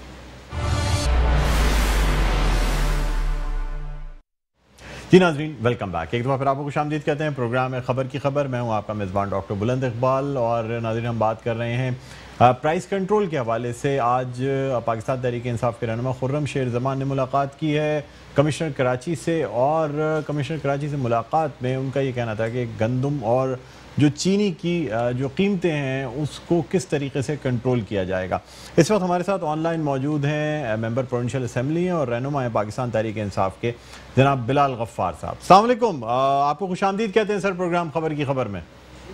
जी नाज़रीन, वेलकम बैक। एक दफ़ा फिर आपको खुशामदीद कहते हैं। प्रोग्राम है खबर की खबर, मैं हूँ आपका मेज़बान डॉक्टर बुलंद इकबाल और नाज़रीन हम बात कर रहे हैं प्राइस कंट्रोल के हवाले से। आज पाकिस्तान तहरीक इंसाफ के रहनुमा खुर्रम शेर ज़मान ने मुलाकात की है कमिश्नर कराची से और कमिश्नर कराची से मुलाकात में उनका ये कहना था कि गंदम और जो चीनी की जो कीमतें हैं उसको किस तरीके से कंट्रोल किया जाएगा। इस वक्त हमारे साथ ऑनलाइन मौजूद हैं मेंबर प्रोविंशियल असम्बली हैं और रहनुमा हैं पाकिस्तान तहरीक इंसाफ के जनाब बिलाल गफ्फार साहब। अस्सलाम वालेकुम, आपको खुशामदीद कहते हैं सर प्रोग्राम खबर की खबर में।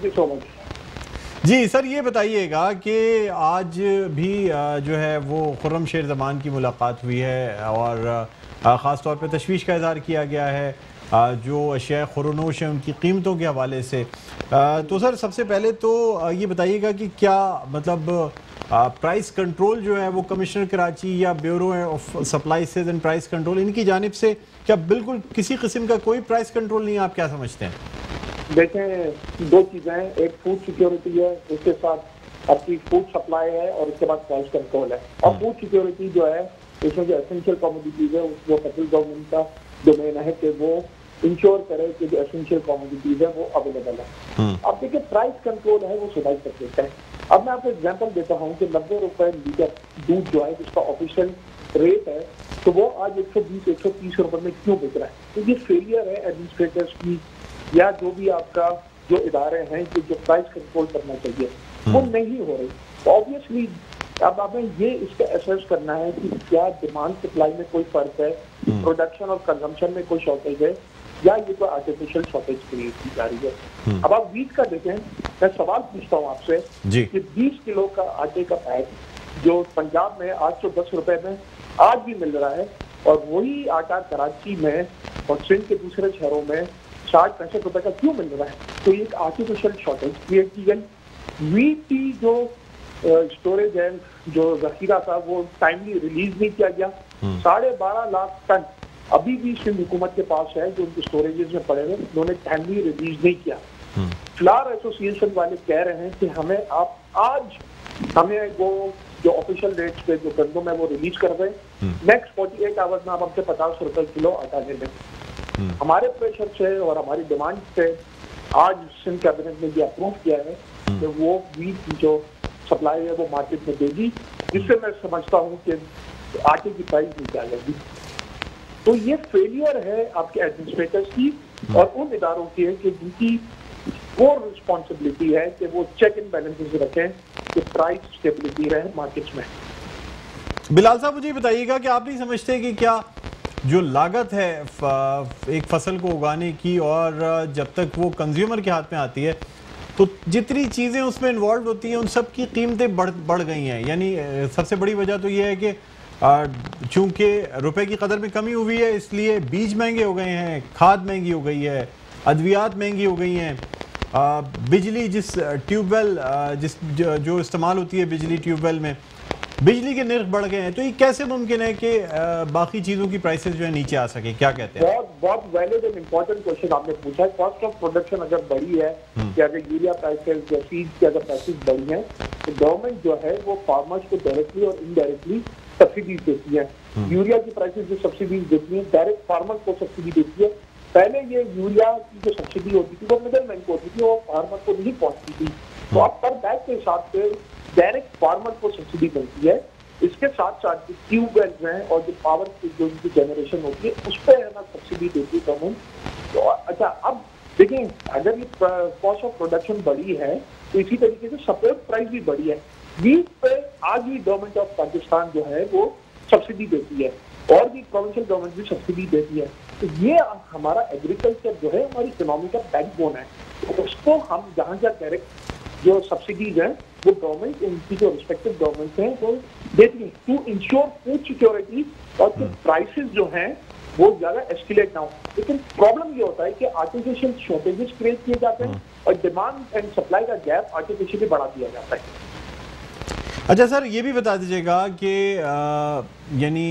जी सर, ये बताइएगा कि आज भी जो है वो खुर्रम शेर ज़मान की मुलाकात हुई है और ख़ास तौर पे तशवीश का इज़हार किया गया है जो अशिया खुरनोश हैं उनकी कीमतों के हवाले से। तो सर सबसे पहले तो ये बताइएगा कि क्या मतलब प्राइस कंट्रोल जो है वो कमिश्नर कराची या bureau of supplies and price control इनकी जानिब से क्या बिल्कुल किसी किस्म का कोई प्राइस कंट्रोल नहीं है? आप क्या समझते हैं? देखें, दो चीज़ें हैं, एक फूड सिक्योरिटी है, उसके साथ आपकी फूड सप्लाई है और उसके बाद प्राइस कंट्रोल है। और फूड सिक्योरिटी जो है इसमें जो एसेंशियल कमोडिटीज है वो फेडरल गवर्नमेंट का डोमेन है कि वो इंश्योर करे कि जो एसेंशियल कमोडिटीज है वो अवेलेबल है। अब देखिए, प्राइस कंट्रोल है वो सुधार कर देता है। अब मैं आपको एग्जांपल देता हूँ कि नब्बे रुपए लीटर दूध जो है जिसका ऑफिशियल रेट है तो वो आज एक सौ बीस एक सौ तीस रुपए में क्यों बिक रहा है? तो ये फेलियर है एडमिनिस्ट्रेटर्स की या जो भी आपका जो इदारे हैं कि जो प्राइस कंट्रोल करना चाहिए वो नहीं हो रही। ऑब्वियसली अब हमें ये इसका असेस करना है कि क्या डिमांड सप्लाई में कोई फर्क है, प्रोडक्शन और कंजम्पशन में कोई शॉर्टेज है या ये कोई आर्टिफिशियल शॉर्टेज क्रिएट की जा रही है। अब आप वीट का देखें, मैं सवाल पूछता हूँ आपसे कि बीस किलो का आटे का पैक जो पंजाब में आठ सौ दस रुपए में आज भी मिल रहा है और वही आटा कराची में और सिंध के दूसरे शहरों में साठ पैंसठ रुपए का क्यों मिल रहा है? तो ये एक आर्टिफिशियल शॉर्टेज क्रिएट की गई। वीट की जो स्टोरेज है, जो जखीरा था, वो टाइमली रिलीज नहीं किया गया। साढ़े बारह लाख टन अभी भी सिंध हुकूमत के पास है जो उनके स्टोरेजेस में पड़े हुए, उन्होंने टाइमली रिलीज नहीं किया। फ्लावर एसोसिएशन वाले कह रहे हैं कि हमें आप आज हमें वो जो ऑफिशियल रेट्स पे जो गंदम है वो रिलीज कर दें, नेक्स्ट फोर्टी एट आवर्स में आप हमसे पचास रुपए किलो हटाने दें। हमारे प्रेशर से और हमारी डिमांड से आज सिंध कैबिनेट ने ये अप्रूव किया है कि वो वीट की जो सप्लाई है वो मार्केट में देगी, जिससे मैं समझता हूँ कि आटे की प्राइस नीचे आ जाएगी। तो ये फेलियर है आपके एडमिनिस्ट्रेटर्स की और उन इदारों की है कि जिनकी वो रिस्पॉन्सिबिलिटी है कि वो चेक एंड बैलेंसेस रखें कि प्राइस स्टेबिलिटी रहे मार्केट्स में। बिलाल साहब, मुझे बताइएगा कि आप नहीं समझते कि क्या जो लागत है एक फसल को उगाने की और जब तक वो कंज्यूमर के हाथ में आती है तो जितनी चीज़ें उसमें इन्वॉल्व होती हैं उन सब की कीमतें बढ़ बढ़ गई हैं। यानी सबसे बड़ी वजह तो ये है कि चूंकि रुपए की कदर में कमी हुई है इसलिए बीज महंगे हो गए हैं, खाद महंगी हो गई है, अद्वियात महंगी हो गई हैं, बिजली जिस ट्यूबवेल जिस जो, जो इस्तेमाल होती है बिजली ट्यूबवेल में, बिजली के निर्ख बढ़ गए हैं। तो ये कैसे मुमकिन है कि बाकी चीज़ों की प्राइसेस जो है नीचे आ सके? क्या कहते हैं? बहुत बहुत वैलिड एंड इम्पोर्टेंट क्वेश्चन आपने पूछा है। कॉस्ट ऑफ प्रोडक्शन अगर बढ़ी है कि अगर यूरिया प्राइसेस या सीड की अगर प्राइसेस बढ़ी हैं तो गवर्नमेंट जो है वो फार्मर्स को डायरेक्टली और इनडायरेक्टली सब्सिडीज देती है। यूरिया की प्राइसेस जो सब्सिडीज देती है डायरेक्ट फार्मर को सब्सिडी देती है। पहले ये यूरिया की जो सब्सिडी होती थी वो मिडलमैन को होती थी, वो फार्मर को नहीं पहुंचती थी। तो अब पर बैग के हिसाब से डायरेक्ट फार्मर को सब्सिडी मिलती है। इसके साथ साथ जो ट्यूबवेल्स हैं और जो पावर की जो उनकी जनरेशन होती है उस पर है ना सब्सिडी देती है गवर्नमेंट। तो अच्छा, अब देखिए अगर ये कॉस्ट ऑफ प्रोडक्शन बढ़ी है तो इसी तरीके से सपोर्ट प्राइस भी बढ़ी है। वीट पे आज भी गवर्नमेंट ऑफ पाकिस्तान जो है वो सब्सिडी देती है और भी प्रोविंशियल गवर्नमेंट भी सब्सिडी देती है। तो ये हमारा एग्रीकल्चर जो है हमारी इकोनॉमी का बैकबोन है। तो उसको हम जहाँ जहाँ डायरेक्ट जो सब्सिडीज हैं वो गवर्नमेंट उनकी जो रिस्पेक्टिव गवर्नमेंट हैं वो देती है टू इंश्योर फूड सिक्योरिटी और जो प्राइसेस जो हैं वो ज्यादा एस्केलेट ना हो। लेकिन प्रॉब्लम ये होता है कि आर्टिफिशियल शॉर्टेजेस क्रिएट किए जाते हैं और डिमांड एंड सप्लाई का गैप आर्टिफिशियली बढ़ा दिया जाता है। अच्छा सर, ये भी बता दीजिएगा कि यानी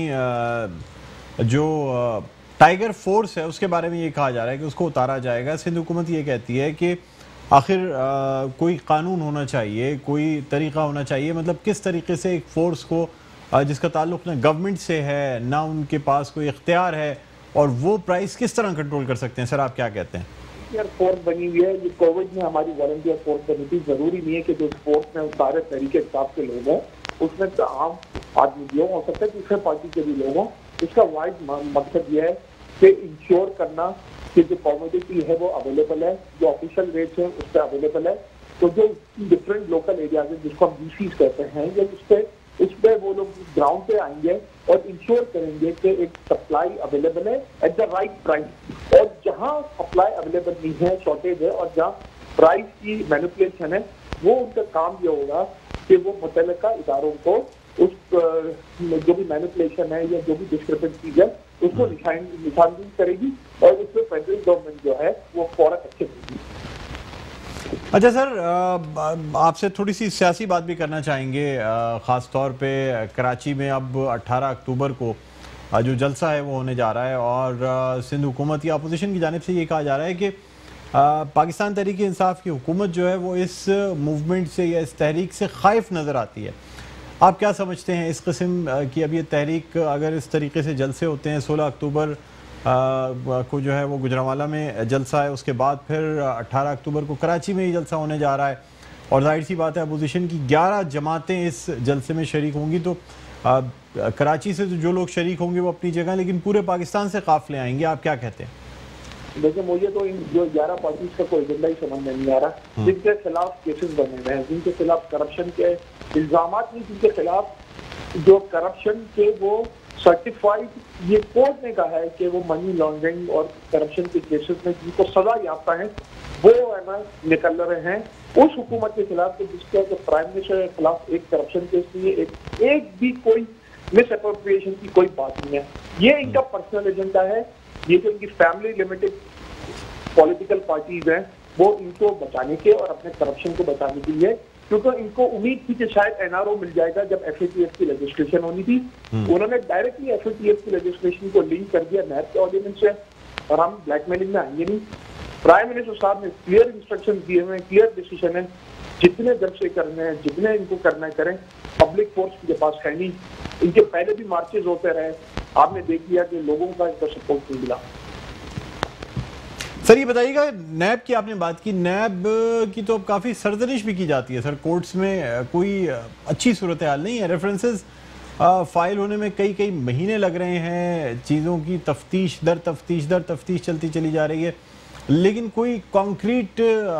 जो टाइगर फोर्स है उसके बारे में ये कहा जा रहा है कि उसको उतारा जाएगा। सिंध हुकूमत ये कहती है कि आखिर कोई कानून होना चाहिए, कोई तरीका होना चाहिए, मतलब किस तरीके से एक फ़ोर्स को आ, जिसका ताल्लुक ना गवर्नमेंट से है ना उनके पास कोई इख्तियार है और वो प्राइस किस तरह कंट्रोल कर सकते हैं? सर आप क्या कहते हैं? यार फोर्स बनी हुई है, ये कोविड में हमारी वॉलंटियर फोर्स बनी थी। जरूरी नहीं है कि जो फोर्स में सारे तरीके हिसाब के लोग हैं उसमें तो आम आदमी भी हो सकता है दूसरे पार्टी के भी लोग हों। इसका वाइड मकसद ये है कि इंश्योर करना कि जो कॉमोडिटी है वो अवेलेबल है, जो ऑफिशियल रेट्स हैं उस पर अवेलेबल है। तो जो डिफरेंट लोकल एरियाज है जिसको हम डीसीज कहते हैं, या उस पर उस पर वो लोग ग्राउंड पे आएंगे और इंश्योर करेंगे कि एक सप्लाई अवेलेबल है एट द राइट प्राइस। और जहाँ सप्लाई अवेलेबल नहीं है, शॉर्टेज है और जहाँ प्राइस की मैनिपुलेशन है, वो उनका काम ये होगा कि वो मुतल्लिका इदारों को उस जो भी मैनिपुलेशन है या जो भी डिस्क्रिपेंसीज है उसको निशानदेही करेगी और उस पर फेडरल गवर्नमेंट जो है वो फौरन एक्शन लेगी। अच्छा सर, आपसे थोड़ी सी सियासी बात भी करना चाहेंगे। ख़ास तौर पे कराची में अब अठारह अक्टूबर को जो जलसा है वो होने जा रहा है और सिंध हुकूमत या अपोजिशन की जानिब से ये कहा जा रहा है कि पाकिस्तान तहरीक इंसाफ की हुकूमत जो है वो इस मूवमेंट से या इस तहरीक से खाइफ नज़र आती है। आप क्या समझते हैं इस किस्म की अब ये तहरीक अगर इस तरीके से जलसे होते हैं, सोलह अक्टूबर को जो है वो गुजरांवाला में जलसा है, उसके बाद फिर अठारह अक्टूबर को कराची में ही जलसा होने जा रहा है और जाहिर सी बात है अपोजिशन की ग्यारह जमातें इस जलसे में शरीक होंगी। तो आ, कराची से तो जो लोग शरीक होंगे वो अपनी जगह, लेकिन पूरे पाकिस्तान से काफिले आएंगे। आप क्या कहते हैं? देखिए, मुझे तो इन जो ग्यारह पार्टीज का कोई एजेंडा ही समझ में नहीं आ रहा। जिनके खिलाफ केसेस बने हुए हैं, जिनके खिलाफ करप्शन के इल्जामात नहीं, जिनके खिलाफ जो करप्शन के वो सर्टिफाइड ये कोर्ट ने कहा है कि वो मनी लॉन्ड्रिंग और करप्शन के केसेस में जिनको सजा याफ्ता है वो है ना निकल रहे हैं उस हुकूमत के खिलाफ जिसके प्राइम मिनिस्टर के खिलाफ एक करप्शन केस नहीं है, एक एक भी कोई मिस अप्रोप्रिएशन की कोई बात नहीं है। ये इनका पर्सनल एजेंडा है। ये जो इनकी फैमिली लिमिटेड पॉलिटिकल पार्टीज हैं वो इनको बचाने के और अपने करप्शन को बचाने के लिए, क्योंकि इनको उम्मीद थी कि शायद एनआरओ मिल जाएगा। जब एफएटीएफ की रजिस्ट्रेशन होनी थी उन्होंने डायरेक्टली एफएटीएफ की रजिस्ट्रेशन को लिंक कर दिया नैब के ऑर्डिनेंस से, और हम ब्लैकमेलिंग में आएंगे नहीं। प्राइम मिनिस्टर साहब ने क्लियर इंस्ट्रक्शन दिए हुए, क्लियर डिसीजन है, जितने दर से करने हैं, जितने इनको करना करें। पब्लिक फोर्स के पास है नहीं, इनके पहले भी मार्चेज होते रहे, आपने देख लिया कि लोगों का इनका सपोर्ट नहीं मिला। सर ये बताइएगा, नैब की आपने बात की, नैब की तो अब काफ़ी सरजनिश भी की जाती है सर, कोर्ट्स में कोई अच्छी सूरत हाल नहीं है, रेफरेंसेस फाइल होने में कई कई महीने लग रहे हैं, चीज़ों की तफ्तीश दर तफ्तीश दर तफ्तीश चलती चली जा रही है, लेकिन कोई कॉन्क्रीट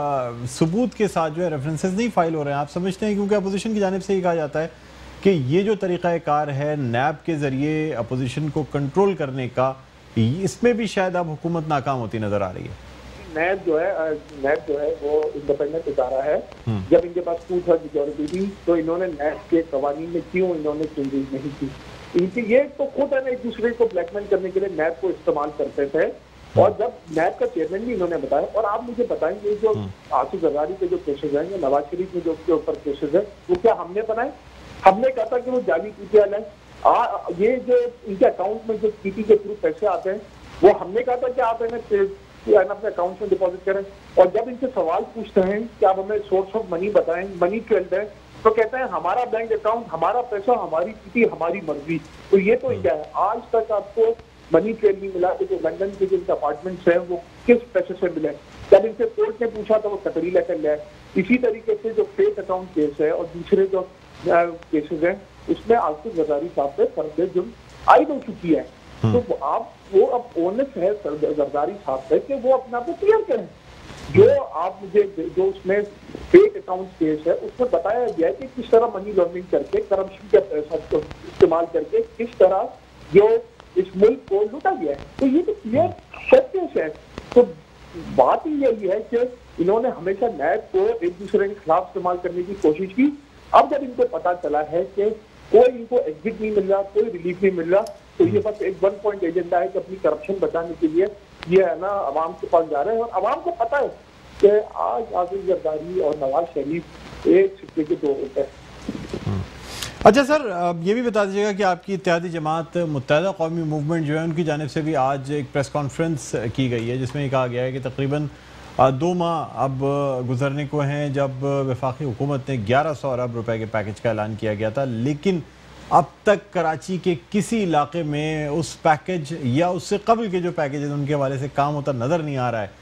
सबूत के साथ जो है रेफरेंसेस नहीं फाइल हो रहे हैं। आप समझते हैं, क्योंकि अपोजिशन की जानिब से ही कहा जाता है कि ये जो तरीक़ाकार है नैब के ज़रिए अपोजिशन को कंट्रोल करने का, इसमें भी शायद अब हुकूमत नाकाम होती नजर आ रही है। नैब जो है नैब जो है वो इंडिपेंडेंट इदारा है। जब इनके पास टू थर्ड सिक्योरिटी थी तो इन्होंने नैब के कवानीन में क्यों इन्होंने चेंजेस नहीं की? इनकी ये तो खुद है ना एक दूसरे को ब्लैकमेल करने के लिए नैब को इस्तेमाल करते थे। और जब नैब का चेयरमैन भी इन्होंने बताया, और आप मुझे बताएंगे जो आसिफ जरदारी के जो केसेज हैं या नवाज शरीफ में जो उसके ऊपर केसेज है, वो क्या हमने बनाए? हमने कहा था कि वो जाली पीटीएल है। आ, ये जो इनके अकाउंट में जो पीटी के थ्रू पैसे आते हैं वो हमने कहा था कि आप है ना अपने अकाउंट में डिपॉजिट करें। और जब इनसे सवाल पूछते हैं कि आप हमें सोर्स ऑफ मनी बताएं, मनी ट्रेल्ड है, तो कहते हैं हमारा बैंक अकाउंट, हमारा पैसा, हमारी पीटी, हमारी मर्जी। तो ये तो क्या है, आज तक आपको मनी ट्रेल नहीं मिला कि जो लंदन के जो अपार्टमेंट्स हैं वो किस पैसे से मिले। जब इनसे कोर्ट ने पूछा तो वो कतरी लेकर गए। इसी तरीके से जो फेक अकाउंट केस है और दूसरे जो केसेज हैं उसमें आसिफ जरदारी साहब पे फर्द जुर्म आयद हो चुकी है। तो आप वो अब ओनस है जरदारी साहब पे कि वो अपना को क्लियर करें। जो आप मुझे जो उसमें फेक अकाउंट केस है उसमें बताया गया है कि किस तरह मनी लॉन्ड्रिंग करके, करप्शन का पैसा को इस्तेमाल करके किस तरह जो इस मुल्क को लूटा गया है। तो ये तो क्लियर सत्य है। तो बात ही यही है कि इन्होंने हमेशा नैब को एक दूसरे के खिलाफ इस्तेमाल करने की कोशिश की। अब जब इनको पता चला है कि कोई इनको एग्जिट नहीं मिल रहा, कोई रिलीफ नहीं मिल रहा, तो ये बस एक वन पॉइंट एजेंडा है कि अपनी करप्शन बचाने के लिए ये है ना अवाम के पास जा रहे हैं। और अवाम को पता है कि आज आसिफ जरदारी और नवाज शरीफ एक सिक्के के दो होते हैं। अच्छा सर, ये भी बता दीजिएगा कि आपकी इत्तेहादी जमात मुत्तहिदा कौमी मूवमेंट जो है उनकी जानिब से भी आज एक प्रेस कॉन्फ्रेंस की गई है जिसमें कहा गया है कि तकरीबन दो माह अब गुजरने को हैं जब वफाकी हुकूमत ने ग्यारह सौ अरब रुपए के पैकेज का ऐलान किया गया था, लेकिन अब तक कराची के किसी इलाके में उस पैकेज या उससे कबल के जो पैकेज है उनके हवाले से काम होता नज़र नहीं आ रहा है।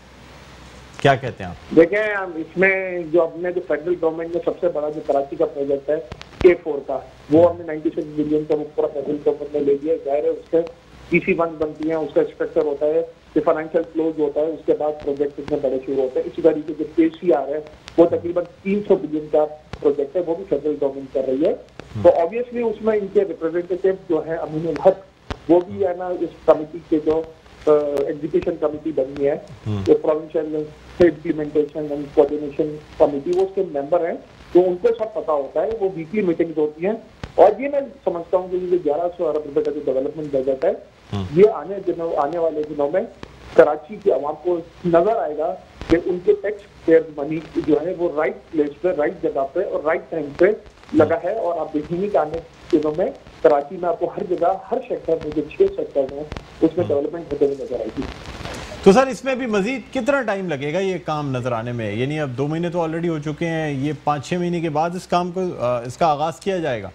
क्या कहते हैं आप? देखें, इसमें जो अपने जो फेडरल गवर्नमेंट ने सबसे बड़ा जो कराची का प्रोजेक्ट है के फोर का, वो हमने नाइन्टी सिक्स बिलियन का पूरा फेडरल गवर्नमेंट ने ले लिया। जाहिर है उसके पीसी वन बनती है, उसका स्ट्रक्चर होता है, फाइनेंशियल क्लोज होता है, उसके बाद प्रोजेक्ट इतने बड़े शुरू होते हैं। इसी तरीके जो केसीआर है वो तकरीबन तीन सौ बिलियन का प्रोजेक्ट है, वो भी फेडरल गवर्नमेंट कर रही है। तो ऑब्वियसली उसमें इनके रिप्रेजेंटेटिव जो है अमीनुल हक, वो भी है ना इस कमिटी के जो एग्जीक्यूशन कमिटी बनी है, जो provincial implementation and coordination committee, वो उसके मेंबर हैं। तो उनको सब पता होता है, वो वीकली मीटिंग्स होती हैं। और ये मैं समझता हूँ कि ये ग्यारह सौ अरब रुपए का जो डेवलपमेंट बजट है, ये आने दिनों आने वाले दिनों में कराची की आवाम को नजर आएगा कि उनके टैक्स पेयर मनी जो है वो राइट प्लेस पे, राइट जगह पे और राइट टाइम पे लगा है। और आप देखेंगे कि आने दिनों में कराची में आपको हर जगह, हर सेक्टर में जो छह सेक्टर हैं उसमें डेवलपमेंट होते हुए नजर आएगी। तो सर इसमें भी मजीद कितना टाइम लगेगा ये काम नजर आने में? यानी अब दो महीने तो ऑलरेडी हो चुके हैं, ये पाँच छः महीने के बाद इस काम को इसका आगाज किया जाएगा?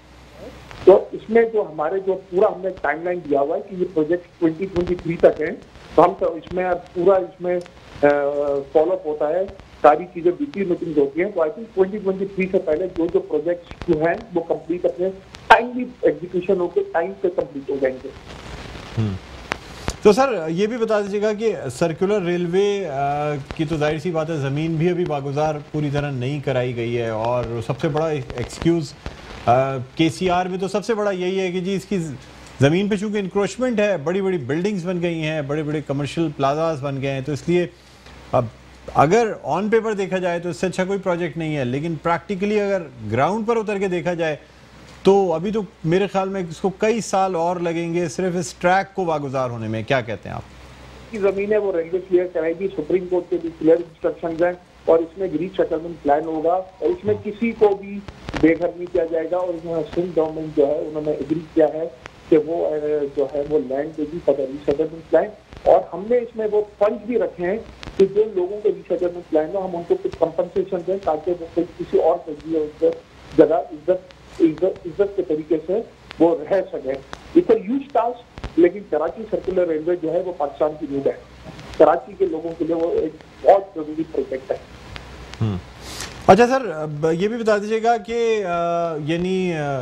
तो इसमें जो हमारे जो पूरा हमने टाइमलाइन दिया हुआ है कि ये प्रोजेक्ट ट्वेंटी ट्वेंटी थ्री तक है, तो हम तो इसमें पूरा इसमें फॉलोअप होता है, सारी चीजें वीकली मीटिंग्स होती हैं। तो I think twenty twenty three से पहले जो जो प्रोजेक्ट जो हैं वो कंप्लीट अपने टाइमली एग्जीक्यूशन होकर टाइम पे कंप्लीट हो जाएंगे। तो सर ये भी बता दीजिएगा कि सर्कुलर रेलवे की तो जाहिर सी बात है ज़मीन भी अभी बागुजार पूरी तरह नहीं कराई गई है, और सबसे बड़ा एक्सक्यूज़ के सी आर में तो सबसे बड़ा यही है कि जी इसकी ज़मीन पे चूँकि इंक्रोचमेंट है, बड़ी बड़ी बिल्डिंग्स बन गई हैं, बड़े बड़े कमर्शियल प्लाजाज बन गए हैं, तो इसलिए अब अगर ऑन पेपर देखा जाए तो इससे अच्छा कोई प्रोजेक्ट नहीं है, लेकिन प्रैक्टिकली अगर ग्राउंड पर उतर के देखा जाए तो अभी तो मेरे ख्याल में इसको कई साल और लगेंगे सिर्फ इस ट्रैक को वागुजार होने में। क्या कहते हैं आप? की जमीन है वो रेलवे क्लियर कराएगी, सुप्रीम कोर्ट के भी क्लियर इंस्ट्रक्शन हैं, और इसमें ग्रीन सेटलमेंट प्लान होगा और इसमें किसी को भी बेघर नहीं किया जाएगा। और इसमें सिंध गवर्नमेंट जो है उन्होंने एग्री किया है कि वो जो है वो लैंड देगी फॉर रीसेटलमेंट प्लान, और हमने इसमें वो फंड भी रखे हैं कि जो लोगों के रीसेटलमेंट प्लान हो हम उनको कुछ कंपनसेशन दें ताकि वो किसी और जगह इज्जत इज्जत इज्जत के तरीके से वो रह सके। इट्स अ ह्यूज टास्क, लेकिन कराची सर्कुलर रेलवे जो है वो पाकिस्तान की नींव है। कराची के लोगों के लिए वो एक बहुत जरूरी प्रोजेक्ट है। अच्छा सर, ये भी बता दीजिएगा कि यानी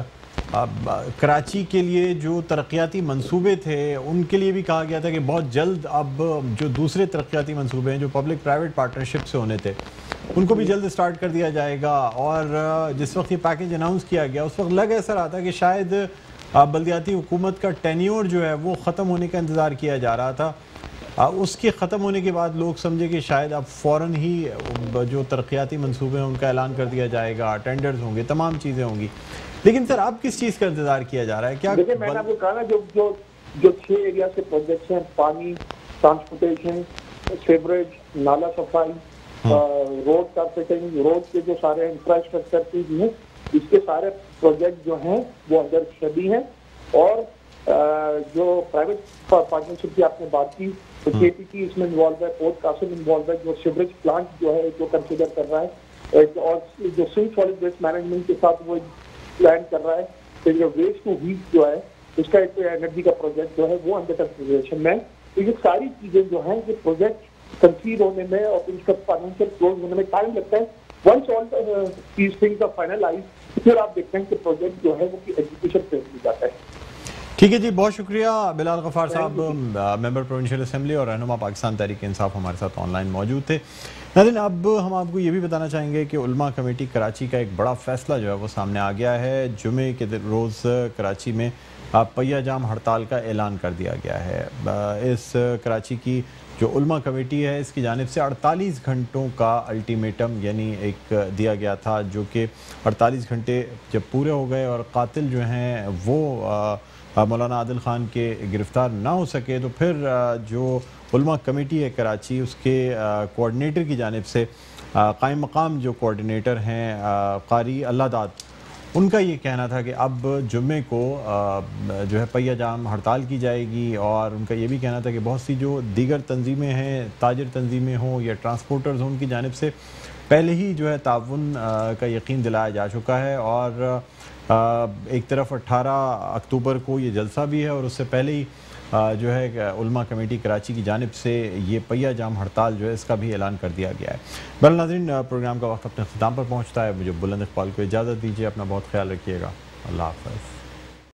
कराची के लिए जो तरक्याती मंसूबे थे उनके लिए भी कहा गया था कि बहुत जल्द अब जो दूसरे तरक्याती मंसूबे हैं जो पब्लिक प्राइवेट पार्टनरशिप से होने थे उनको भी जल्द स्टार्ट कर दिया जाएगा। और जिस वक्त ये पैकेज अनाउंस किया गया उस वक्त लग ऐसा रहा था कि शायद बल्दियाती हुकूमत का टेन्योर जो है वो ख़त्म होने का इंतज़ार किया जा रहा था। उसके ख़त्म होने के बाद लोग समझे कि शायद अब फ़ौरन ही जो तरक्याती मंसूबे हैं उनका ऐलान कर दिया जाएगा, टेंडर्स होंगे, तमाम चीज़ें होंगी। लेकिन सर अब किस चीज़ का इंतज़ार किया जा रहा है? क्या देखिए मैंने आपको कहा ना, जो जो जो छः एरिया से प्रोजेक्ट्स हैं, पानी, ट्रांसपोर्टेशन, सेवरेज, नाला सफाई, रोड कारपेटिंग, रोड के जो सारे इंफ्रास्ट्रक्चर चीज हैं, इसके सारे प्रोजेक्ट जो हैं वो अंदर स्टडी हैं। और जो प्राइवेट पार्टनरशिप की आपने बात की तो केपीटी इसमें इन्वॉल्व है, पोर्ट कासिम इन्वॉल्व है, जो सीवरेज प्लांट जो है जो कंसिडर कर रहा है, और जो सिंध सॉलिड वेस्ट मैनेजमेंट के साथ वो प्लान कर रहा है। तो जो वेस्ट टू हीट जो है उसका एक एनर्जी का प्रोजेक्ट जो है वो अंडर कंसिडरेशन में। तो ये सारी चीजें जो हैं ये प्रोजेक्ट कंसीड होने में और इसका फाइनेंशियल क्लोज होने में टाइम लगता है। Once all these things are finalize फिर आप देखते हैं कि प्रोजेक्ट जो है वो एग्जीक्यूशन फेज में जाता है। ठीक है जी, बहुत शुक्रिया बिलाल गफ्फार साहब, मेंबर प्रोविंशियल असेंबली और रहनुमा पाकिस्तान तहरीक इंसाफ हमारे साथ ऑनलाइन मौजूद थे। नाज़रीन, अब हम आपको ये भी बताना चाहेंगे कि उलमा कमेटी कराची का एक बड़ा फैसला जो है वो सामने आ गया है। जुमे के रोज़ कराची में पहिया जाम हड़ताल का ऐलान कर दिया गया है। इस कराची की जो उलमा कमेटी है इसकी जानिब से अड़तालीस घंटों का अल्टीमेटम यानी एक दिया गया था, जो कि अड़तालीस घंटे जब पूरे हो गए और कातिल जो हैं वो मौलाना आदिल ख़ान के गिरफ़्तार ना हो सके तो फिर जो उलमा कमेटी है कराची उसके कोऑर्डिनेटर की जानिब से कायम मकाम जो कोऑर्डिनेटर हैं कारी अल्लाहदाद, उनका ये कहना था कि अब जुम्मे को जो है पहिया जाम हड़ताल की जाएगी। और उनका ये भी कहना था कि बहुत सी जो दीगर तंजीमें हैं, ताजिर तंजीमें हों या ट्रांसपोर्टर्स हों, उनकी जानिब से पहले ही जो है ताउन का यकीन दिलाया जा चुका है। और एक तरफ अट्ठारह अक्टूबर को ये जलसा भी है और उससे पहले ही जो है उलमा कमेटी कराची की जानिब से ये पहिया जाम हड़ताल जो है इसका भी ऐलान कर दिया गया है। बहरहाल नाज़रीन, प्रोग्राम का वक्त अपने अख्ताम पर पहुँचता है। मुझे बुलंद इकबाल को इजाज़त दीजिए, अपना बहुत ख्याल रखिएगा। अल्लाह हाफ़िज़।